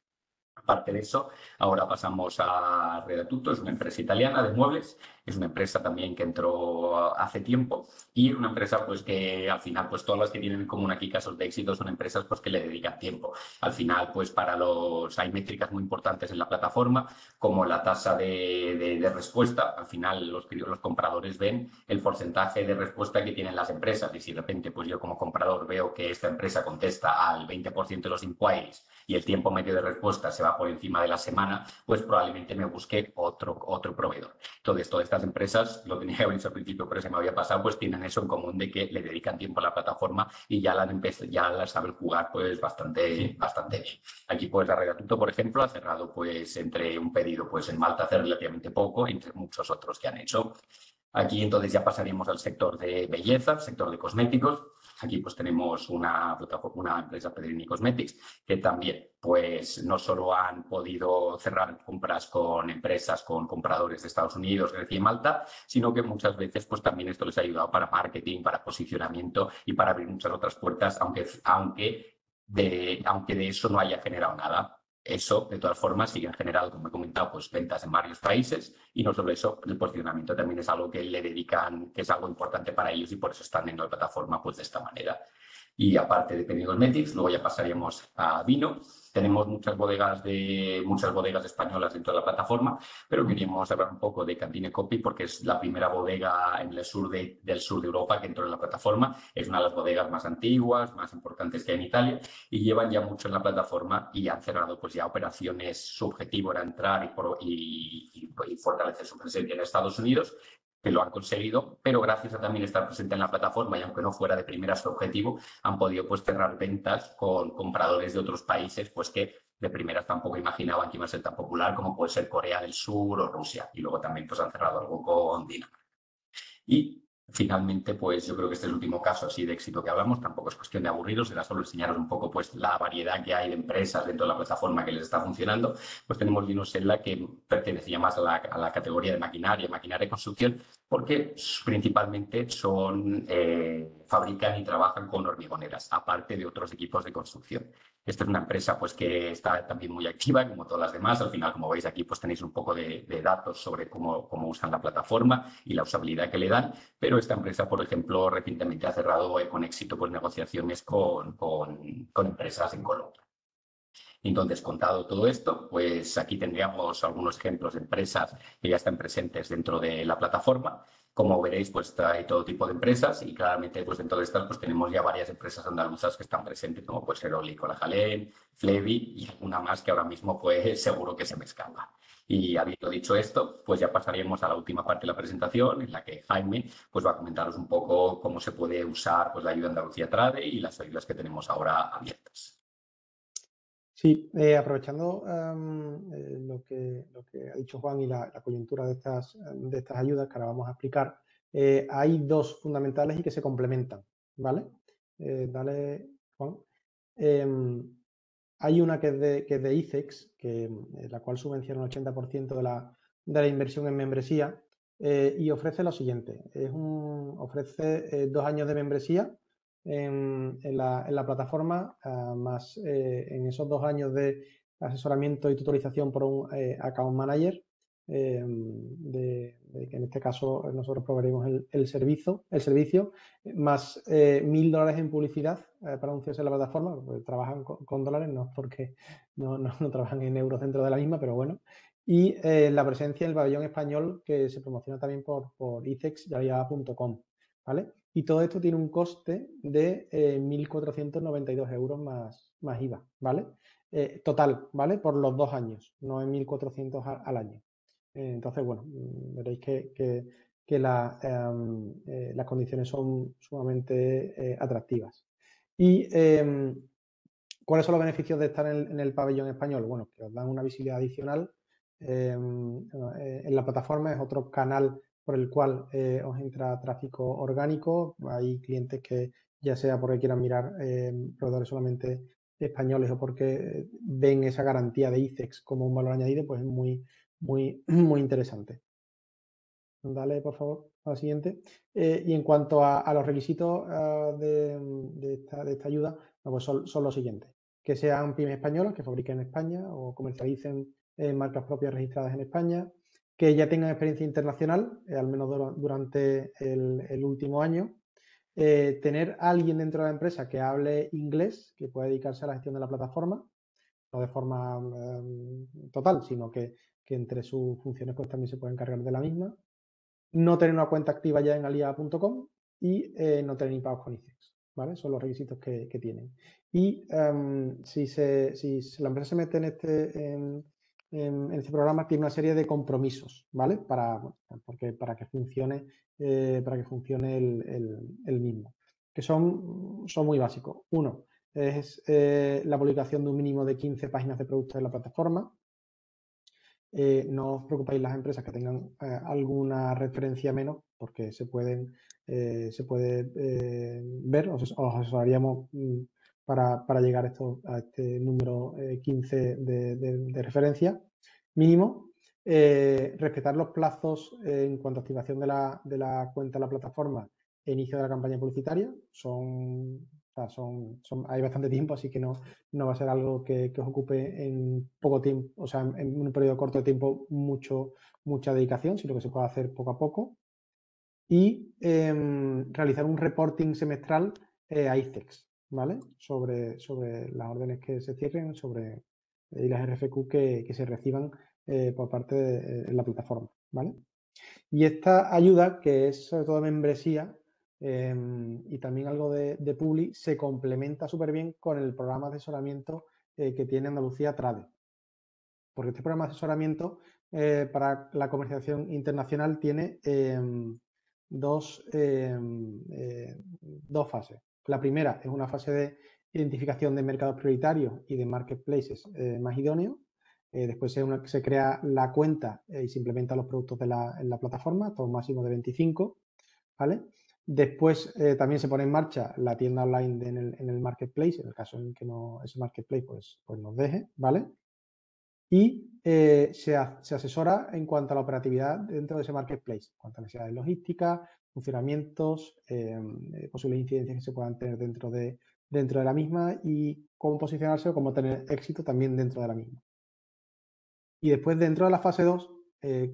Aparte de eso, ahora pasamos a Redatuto, es una empresa italiana de muebles, es una empresa también que entró hace tiempo y una empresa pues que al final pues todas las que tienen en común aquí casos de éxito son empresas pues que le dedican tiempo. Al final pues para los hay métricas muy importantes en la plataforma como la tasa de, de, de respuesta. Al final los, los compradores ven el porcentaje de respuesta que tienen las empresas y si de repente pues yo como comprador veo que esta empresa contesta al veinte por ciento de los inquiries y el tiempo medio de respuesta se va por encima de la semana, pues probablemente me busque otro, otro proveedor. Entonces, todas estas empresas, lo tenía que haber dicho al principio, pero se me había pasado, pues tienen eso en común de que le dedican tiempo a la plataforma y ya la, ya la saben jugar pues bastante, bastante bien. Aquí pues la Redatuto, por ejemplo, ha cerrado pues entre un pedido pues en Malta hace relativamente poco, entre muchos otros que han hecho. Aquí entonces ya pasaríamos al sector de belleza, sector de cosméticos. Aquí pues tenemos una, una empresa, Pedrini Cosmetics, que también pues no solo han podido cerrar compras con empresas, con compradores de Estados Unidos, Grecia y Malta, sino que muchas veces pues también esto les ha ayudado para marketing, para posicionamiento y para abrir muchas otras puertas, aunque, aunque, de, aunque de eso no haya generado nada. Eso, de todas formas, sigue generado, como he comentado, pues ventas en varios países y no solo eso, el posicionamiento también es algo que le dedican, que es algo importante para ellos y por eso están en la plataforma pues de esta manera. Y aparte de Penny Cosmetics, luego ya pasaríamos a vino. Tenemos muchas bodegas de muchas bodegas españolas dentro de la plataforma, pero queríamos hablar un poco de Cantine Coppi porque es la primera bodega en el sur de, del sur de Europa que entró en la plataforma. Es una de las bodegas más antiguas, más importantes que hay en Italia y llevan ya mucho en la plataforma y han cerrado pues ya operaciones. Su objetivo era entrar y, por, y, y, y fortalecer su presencia en Estados Unidos, que lo han conseguido, pero gracias a también estar presente en la plataforma y aunque no fuera de primera su objetivo, han podido pues cerrar ventas con compradores de otros países pues que de primeras tampoco imaginaban que iba a ser tan popular como puede ser Corea del Sur o Rusia. Y luego también pues han cerrado algo con Dinamarca. Y finalmente, pues yo creo que este es el último caso así de éxito que hablamos. Tampoco es cuestión de aburriros, era solo enseñaros un poco pues la variedad que hay de empresas dentro de la plataforma que les está funcionando. Pues tenemos Linusella que pertenecía más a la, a la categoría de maquinaria, maquinaria y construcción, porque principalmente son, eh, fabrican y trabajan con hormigoneras, aparte de otros equipos de construcción. Esta es una empresa pues, que está también muy activa, como todas las demás. Al final, como veis aquí, pues tenéis un poco de, de datos sobre cómo, cómo usan la plataforma y la usabilidad que le dan. Pero esta empresa, por ejemplo, recientemente ha cerrado eh, con éxito pues, negociaciones con, con, con empresas en Colombia. Entonces, contado todo esto, pues aquí tendríamos algunos ejemplos de empresas que ya están presentes dentro de la plataforma. Como veréis, pues hay todo tipo de empresas y claramente pues dentro de estas pues tenemos ya varias empresas andaluzas que están presentes, como puede ser Oli Colajalén, Flevi y alguna más que ahora mismo pues seguro que se me escapa. Y habiendo dicho esto, pues ya pasaríamos a la última parte de la presentación en la que Jaime pues va a comentaros un poco cómo se puede usar pues la ayuda Andalucía Trade y las ayudas que tenemos ahora abiertas. Sí, eh, aprovechando um, eh, lo, que, lo que ha dicho Juan y la, la coyuntura de estas, de estas ayudas que ahora vamos a explicar, eh, hay dos fundamentales y que se complementan, ¿vale? Eh, dale, Juan. Eh, hay una que es de, que es de ICEX, que, eh, la cual subvenciona el ochenta por ciento de la, de la inversión en membresía eh, y ofrece lo siguiente, es un, ofrece eh, dos años de membresía en, en, la, en la plataforma, uh, más eh, en esos dos años de asesoramiento y tutorización por un eh, account manager, eh, de, de que en este caso nosotros proveeremos el, el, servicio, el servicio, más eh, mil dólares en publicidad eh, para anunciarse en la plataforma, porque trabajan con, con dólares, no porque no, no, no trabajan en euros dentro de la misma, pero bueno. Y eh, la presencia en el pabellón español que se promociona también por, por icex y alibaba punto com, ¿vale? Y todo esto tiene un coste de eh, mil cuatrocientos noventa y dos euros más, más I V A, ¿vale? Eh, total, ¿vale? Por los dos años, no en mil cuatrocientos al, al año. Eh, entonces, bueno, veréis que, que, que la, eh, eh, las condiciones son sumamente eh, atractivas. ¿Y eh, cuáles son los beneficios de estar en, en el pabellón español? Bueno, que os dan una visibilidad adicional eh, en la plataforma, es otro canal por el cual eh, os entra tráfico orgánico. Hay clientes que, ya sea porque quieran mirar eh, proveedores solamente españoles o porque ven esa garantía de ICEX como un valor añadido, pues es muy, muy, muy interesante. Dale, por favor, a la siguiente. Eh, y en cuanto a, a los requisitos uh, de, de, esta, de esta ayuda, pues son, son los siguientes. Que sean pymes españolas, que fabriquen en España o comercialicen eh, marcas propias registradas en España, que ya tengan experiencia internacional, eh, al menos dur durante el, el último año. Eh, tener a alguien dentro de la empresa que hable inglés, que pueda dedicarse a la gestión de la plataforma, no de forma um, total, sino que, que entre sus funciones pues también se puede encargar de la misma. No tener una cuenta activa ya en aliada punto com y eh, no tener impagos con ICEX, ¿vale? Son los requisitos que, que tienen. Y um, si, se, si la empresa se mete en este, en, en, en este programa, tiene una serie de compromisos, ¿vale? Para, porque, para que funcione, eh, para que funcione el, el, el mismo, que son, son muy básicos. Uno es eh, la publicación de un mínimo de quince páginas de productos en la plataforma. Eh, no os preocupéis las empresas que tengan eh, alguna referencia menos, porque se pueden eh, se puede eh, ver, os, os asesoraríamos mm, para, para, llegar a, esto, a este número eh, quince de, de, de referencia mínimo. Eh, respetar los plazos eh, en cuanto a activación de la, de la cuenta de la plataforma e inicio de la campaña publicitaria. Son, o sea, son, son, hay bastante tiempo, así que no, no va a ser algo que, que os ocupe en poco tiempo, o sea, en, en un periodo corto de tiempo mucho, mucha dedicación, sino que se puede hacer poco a poco. Y eh, realizar un reporting semestral eh, a ICEX, ¿vale? Sobre, sobre las órdenes que se cierren, sobre eh, y las R F Q que, que se reciban eh, por parte de, de la plataforma, ¿vale? Y esta ayuda, que es sobre todo membresía eh, y también algo de, de Publi, se complementa súper bien con el programa de asesoramiento eh, que tiene Andalucía Trade. Porque este programa de asesoramiento eh, para la comercialización internacional tiene eh, dos, eh, eh, dos fases. La primera es una fase de identificación de mercados prioritarios y de marketplaces eh, más idóneos. Eh, después se, una, se, crea la cuenta eh, y se implementan los productos de la, en la plataforma, hasta un máximo de veinticinco, ¿vale? Después eh, también se pone en marcha la tienda online de, en, el, en, el, marketplace, en el caso en que no, ese marketplace pues, pues nos deje, ¿vale? Y eh, se, se, asesora en cuanto a la operatividad dentro de ese marketplace, en cuanto a necesidades logísticas, funcionamientos, eh, posibles incidencias que se puedan tener dentro de, dentro de la misma y cómo posicionarse o cómo tener éxito también dentro de la misma. Y después, dentro de la fase dos, eh,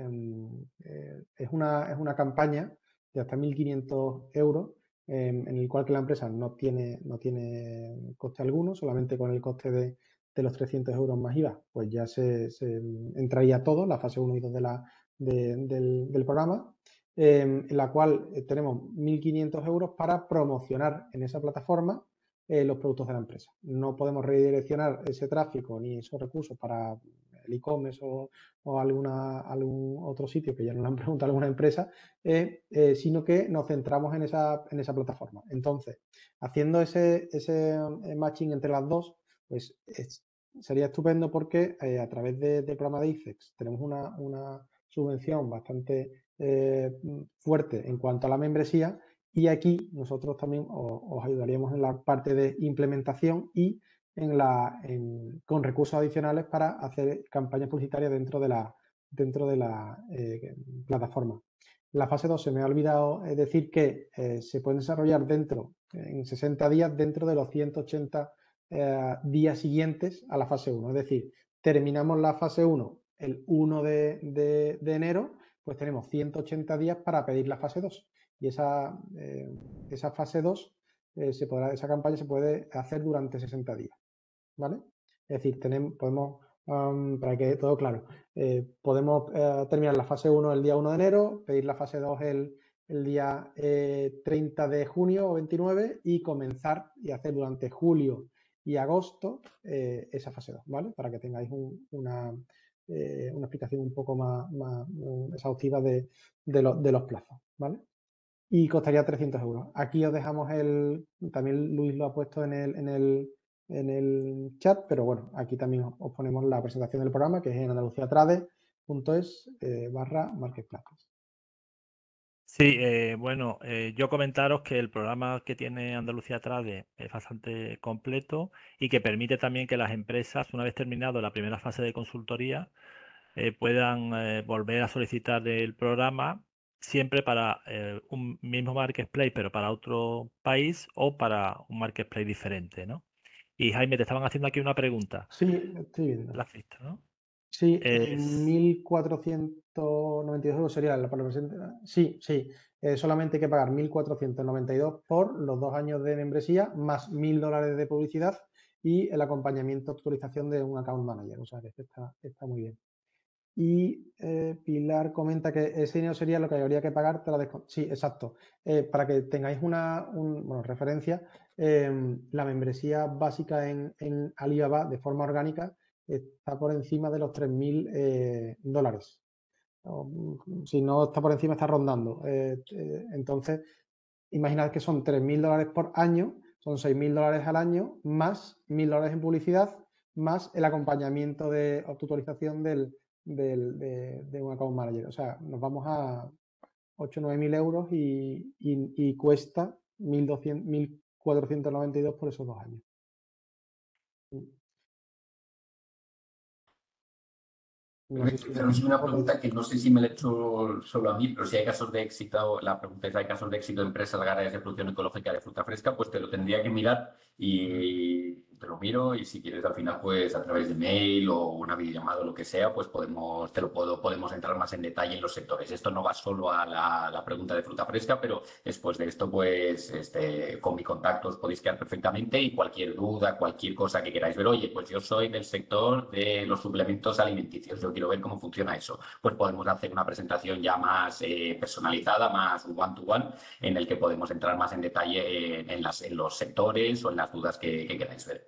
eh, es, una, es una campaña de hasta mil quinientos euros eh, en el cual que la empresa no tiene, no tiene coste alguno, solamente con el coste de, de los trescientos euros más I V A, pues ya se, se entraría todo, la fase uno y dos de la, de, del, del programa, eh, en la cual tenemos mil quinientos euros para promocionar en esa plataforma eh, los productos de la empresa. No podemos redireccionar ese tráfico ni esos recursos para el e-commerce o, o alguna, algún otro sitio que ya nos han preguntado alguna empresa, eh, eh, sino que nos centramos en esa, en esa plataforma. Entonces, haciendo ese, ese matching entre las dos, pues es, sería estupendo porque eh, a través de, del programa de ICEX tenemos una, una subvención bastante eh, fuerte en cuanto a la membresía y aquí nosotros también os, os ayudaríamos en la parte de implementación y en la, en, con recursos adicionales para hacer campañas publicitarias dentro de la, dentro de la eh, plataforma. La fase dos se me ha olvidado decir que eh, se pueden desarrollar dentro, en sesenta días, dentro de los ciento ochenta eh, días siguientes a la fase uno. Es decir, terminamos la fase uno el uno de, de, de enero, pues tenemos ciento ochenta días para pedir la fase dos. Y esa, eh, esa fase dos, eh, se podrá, esa campaña se puede hacer durante sesenta días. ¿Vale? Es decir, tenemos, podemos, um, para que todo claro, eh, podemos eh, terminar la fase uno el día uno de enero, pedir la fase dos el, el día eh, treinta de junio o veintinueve y comenzar y hacer durante julio y agosto eh, esa fase dos, ¿vale? Para que tengáis un, una, eh, una explicación un poco más, más exhaustiva de, de, lo, de los plazos, ¿vale? Y costaría trescientos euros. Aquí os dejamos el, también Luis lo ha puesto en el, en el, en el chat, pero bueno, aquí también os ponemos la presentación del programa, que es en andaluciatrade punto es eh, barra marketplaces. Sí, eh, bueno, eh, yo comentaros que el programa que tiene Andalucía Trade es bastante completo y que permite también que las empresas, una vez terminado la primera fase de consultoría, eh, puedan eh, volver a solicitar el programa siempre para eh, un mismo marketplace, pero para otro país o para un marketplace diferente, ¿no? Y Jaime, te estaban haciendo aquí una pregunta. Sí, estoy viendo. ¿La has visto, no? Sí, en Es... mil cuatrocientos noventa y dos euros sería la por la presenta- Sí, sí, eh, solamente hay que pagar mil cuatrocientos noventa y dos por los dos años de membresía más mil dólares de publicidad y el acompañamiento, actualización de un account manager. O sea, que este está, está muy bien. Y eh, Pilar comenta que ese dinero sería lo que habría que pagar tras la descon- Sí, exacto. Eh, para que tengáis una un- bueno, referencia, eh, la membresía básica en, en Alibaba de forma orgánica está por encima de los tres mil eh, dólares. O, mm, si no está por encima, está rondando. Eh, eh, entonces, imaginad que son tres mil dólares por año, son seis mil dólares al año, más mil dólares en publicidad, más el acompañamiento de actualización del, del, de, de un account manager. O sea, nos vamos a ocho o nueve mil euros y, y, y cuesta mil doscientos, mil cuatrocientos noventa y dos por esos dos años. No sé si Perfecto. Pero una podéis. pregunta que no sé si me la he hecho solo a mí, pero si hay casos de éxito, la pregunta es, ¿hay casos de éxito de empresas agrarias de producción ecológica de fruta fresca? Pues te lo tendría que mirar y te lo miro y si quieres al final, pues a través de mail o una videollamada o lo que sea, pues podemos, te lo puedo, podemos entrar más en detalle en los sectores. Esto no va solo a la, la pregunta de fruta fresca, pero después de esto, pues este, con mi contacto os podéis quedar perfectamente y cualquier duda, cualquier cosa que queráis ver, oye, pues yo soy del sector de los suplementos alimenticios, yo quiero ver cómo funciona eso, pues podemos hacer una presentación ya más eh, personalizada, más one-to-one, en el que podemos entrar más en detalle en, en, las, en los sectores o en las dudas que, que queráis ver.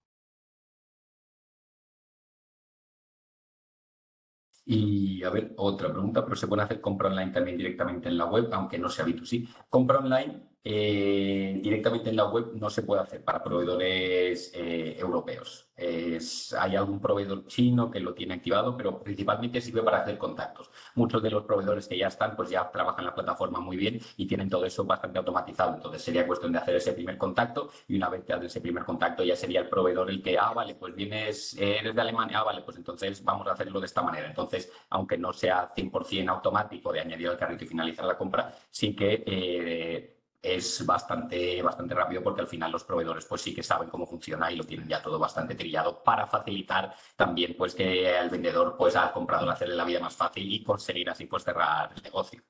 Y a ver, otra pregunta, pero se puede hacer compra online también directamente en la web, aunque no sea B dos C. Compra online eh, directamente en la web no se puede hacer para proveedores eh, europeos. Es, hay algún proveedor chino que lo tiene activado, pero principalmente sirve para hacer contactos. Muchos de los proveedores que ya están, pues ya trabajan la plataforma muy bien y tienen todo eso bastante automatizado. Entonces sería cuestión de hacer ese primer contacto y una vez que haces ese primer contacto ya sería el proveedor el que, ah, vale, pues vienes, eres de Alemania, ah, vale, pues entonces vamos a hacerlo de esta manera. Entonces, aunque no sea cien por ciento automático de añadir al carrito y finalizar la compra, sí que eh, es bastante, bastante rápido porque al final los proveedores pues sí que saben cómo funciona y lo tienen ya todo bastante trillado para facilitar también pues que al vendedor pues al comprador hacerle la vida más fácil y conseguir así pues cerrar el negocio.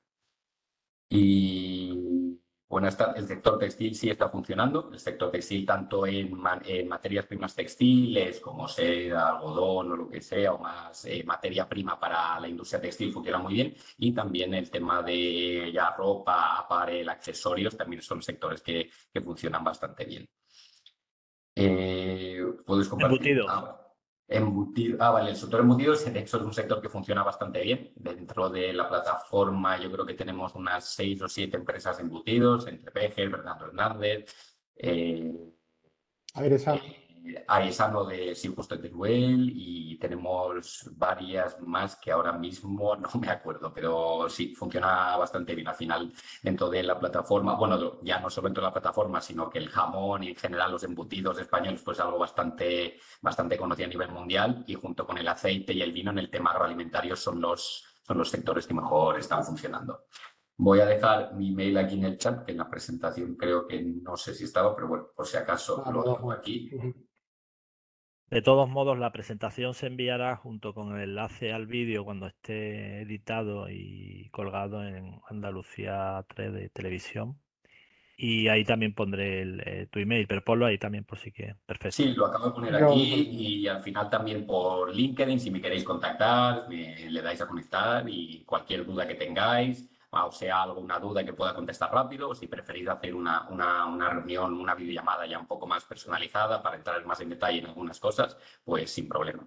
Y bueno, está, el sector textil sí está funcionando. El sector textil tanto en, en materias primas textiles como seda, algodón o lo que sea, o más eh, materia prima para la industria textil funciona muy bien. Y también el tema de ya ropa, aparel, accesorios, también son sectores que, que funcionan bastante bien. Eh, ¿puedes compartir? Embutidos. Ah, embutido. Ah, vale, el sector embutidos, de hecho, es un sector que funciona bastante bien. Dentro de la plataforma, yo creo que tenemos unas seis o siete empresas de embutidos, entre Pejer, Bernardo Hernández, eh, A ver, esa. eh, Aesano de sí, justo de Teruel y tenemos varias más que ahora mismo no me acuerdo, pero sí, funciona bastante bien al final dentro de la plataforma. Bueno, ya no solo dentro de la plataforma, sino que el jamón y en general los embutidos españoles, pues algo bastante, bastante conocido a nivel mundial y junto con el aceite y el vino en el tema agroalimentario son los, son los sectores que mejor están funcionando. Voy a dejar mi mail aquí en el chat, que en la presentación creo que no sé si estaba, pero bueno, por si acaso Ah, lo perdón, dejo Juan. aquí. Ujú. De todos modos, la presentación se enviará junto con el enlace al vídeo cuando esté editado y colgado en Andalucía tres de televisión. Y ahí también pondré el, eh, tu email, pero ponlo ahí también por si quieres. Sí, Perfecto. lo acabo de poner Acabo de aquí ponerlo. y al final también por LinkedIn, si me queréis contactar, me, le dais a conectar y cualquier duda que tengáis, o sea, alguna duda que pueda contestar rápido, o si preferís hacer una, una, una reunión, una videollamada ya un poco más personalizada para entrar más en detalle en algunas cosas, pues sin problema.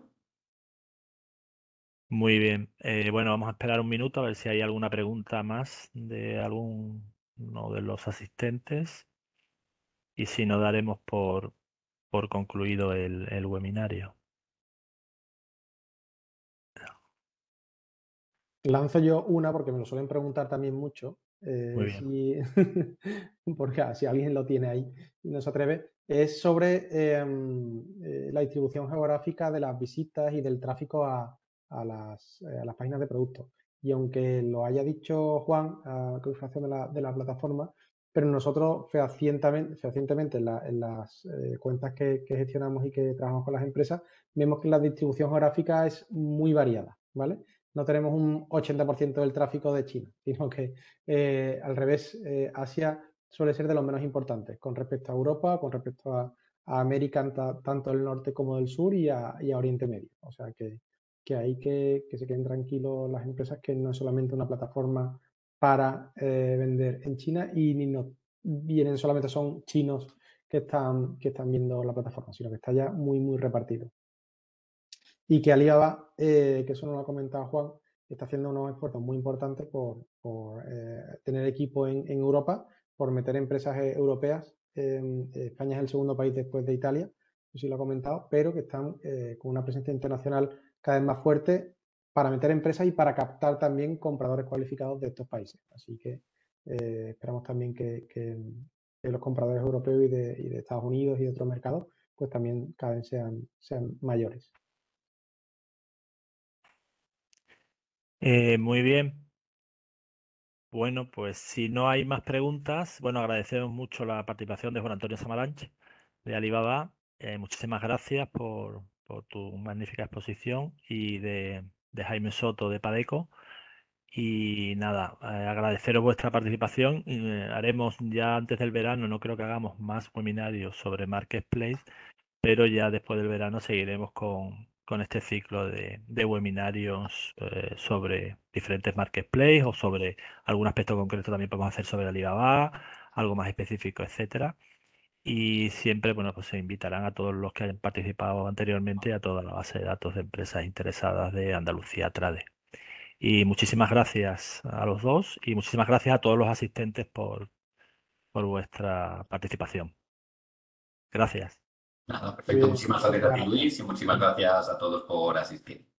Muy bien. Eh, bueno, vamos a esperar un minuto a ver si hay alguna pregunta más de alguno de los asistentes. Y si no, daremos por, por concluido el, el webinario. Lanzo yo una porque me lo suelen preguntar también mucho. eh, Muy bien. si, porque ah, si alguien lo tiene ahí y no se atreve, es sobre em, eh, la distribución geográfica de las visitas y del tráfico a, a las, eh, a las páginas de productos. Y aunque lo haya dicho Juan, a colaboración de la, de la plataforma, pero nosotros fehacientemente, fehacientemente en, la- en las eh, cuentas que, que gestionamos y que trabajamos con las empresas, vemos que la distribución geográfica es muy variada, ¿vale? No tenemos un ochenta por ciento del tráfico de China, sino que eh, al revés, eh, Asia suele ser de los menos importantes con respecto a Europa, con respecto a, a América, ta- tanto del norte como del sur y a, y a Oriente Medio. O sea que, que ahí que, que se queden tranquilos las empresas, que no es solamente una plataforma para eh, vender en China y ni no vienen solamente son chinos que están, que están viendo la plataforma, sino que está ya muy, muy repartido. Y que Alibaba, eh, que eso no lo ha comentado Juan, está haciendo unos esfuerzos muy importantes por, por eh, tener equipo en, en Europa, por meter empresas eh, europeas. Eh, España es el segundo país después de Italia, no sé si lo ha comentado, pero que están eh, con una presencia internacional cada vez más fuerte para meter empresas y para captar también compradores cualificados de estos países. Así que eh, esperamos también que, que, que los compradores europeos y de, y de Estados Unidos y de otros mercados pues también cada vez sean, sean mayores. Eh, muy bien. Bueno, pues si no hay más preguntas, bueno, agradecemos mucho la participación de Juan Antonio Samaranch de Alibaba. Eh, muchísimas gracias por, por tu magnífica exposición y de, de Jaime Soto de Padeco. Y nada, eh, agradeceros vuestra participación. Y, eh, haremos ya antes del verano, no creo que hagamos más webinarios sobre Marketplace, pero ya después del verano seguiremos con, con este ciclo de, de webinarios eh, sobre diferentes marketplaces o sobre algún aspecto concreto también podemos hacer sobre Alibaba, algo más específico, etcétera. Y siempre, bueno, pues se invitarán a todos los que hayan participado anteriormente a toda la base de datos de empresas interesadas de Andalucía Trade. Y muchísimas gracias a los dos y muchísimas gracias a todos los asistentes por, por vuestra participación. Gracias. Nada, Muy perfecto. bien, Muchísimas gracias a muchísimas ti, gracias. Luis, y muchísimas gracias a todos por asistir.